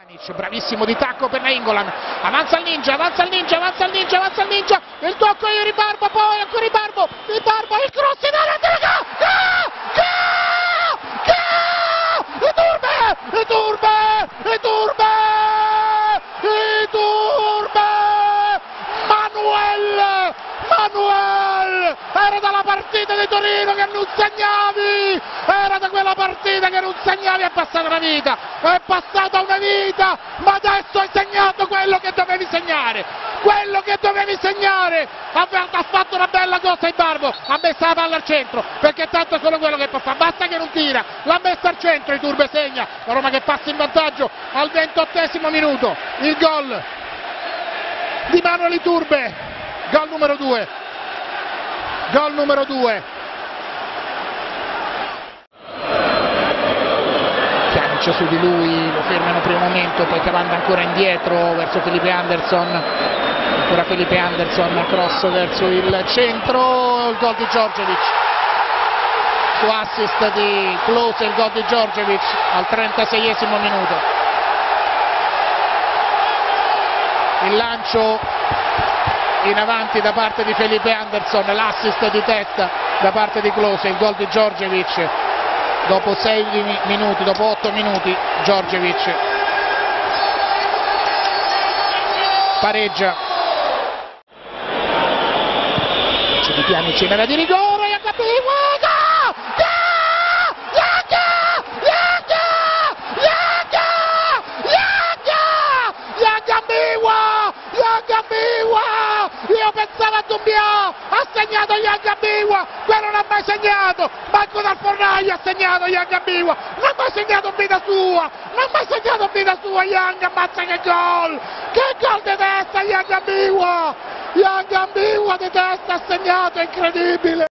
Bravissimo di tacco per Nainggolan, avanza il Ninja, avanza il Ninja, avanza il Ninja, avanza il Ninja, il tocco di Ribarbo, poi ancora Ribarbo, il cross in area, Manuel, era dalla partita di Torino che non segnavi, era da quella partita che non segnavi, è passata una vita, ma adesso hai segnato quello che dovevi segnare, ha fatto una bella cosa il Barbo, ha messo la palla al centro, perché tanto è solo quello che può fare, basta che non tira, l'ha messa al centro, Iturbe segna, la Roma che passa in vantaggio al 28esimo minuto, il gol di Manuel Iturbe, gol numero 2. Pjanic su di lui, lo fermano per un momento, poi cavando ancora indietro verso Felipe Anderson, ancora Felipe Anderson, cross verso il centro, il gol di Djordjevic, su assist di Klose il gol di Djordjevic al 36esimo minuto, il lancio in avanti da parte di Felipe Anderson, l'assist di testa da parte di Klose, il gol di Djordjevic dopo 6 minuti, dopo 8 minuti Djordjevic pareggia, c'è di Pjanic in area di rigore, io pensavo a Doumbia, ha segnato Yanga Biwa, quello non ha mai segnato, Marco dal Fornaio ha segnato Yanga Biwa, non ha mai segnato in vita sua, Yanga, ammazza che gol di testa Yanga Biwa di testa ha segnato, è incredibile!